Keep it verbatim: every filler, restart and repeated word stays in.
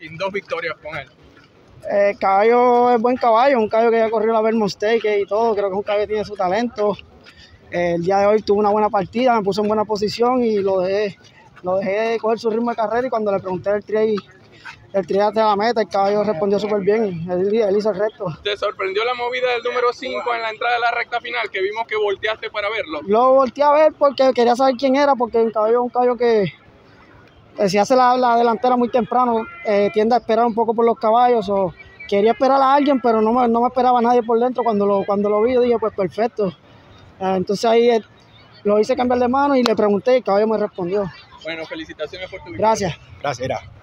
ranking, dos victorias con él. El eh, caballo es buen caballo, un caballo que ya corrió la Vermont Stakes y todo, creo que es un caballo que tiene su talento. Eh, el día de hoy tuvo una buena partida, me puso en buena posición y lo dejé, lo dejé coger su ritmo de carrera, y cuando le pregunté el tri, el tri de la meta, el caballo respondió súper bien, él, él hizo el resto. ¿Te sorprendió la movida del número cinco en la entrada de la recta final, que vimos que volteaste para verlo? Lo volteé a ver porque quería saber quién era, porque el caballo es un caballo que eh, si hace la, la delantera muy temprano, eh, tiende a esperar un poco por los caballos. O quería esperar a alguien, pero no me, no me esperaba a nadie por dentro. Cuando lo, cuando lo vi, yo dije, pues perfecto. Eh, entonces ahí eh, lo hice cambiar de mano y le pregunté y el caballo me respondió. Bueno, felicitaciones por tu victoria. Gracias. Gracias, era.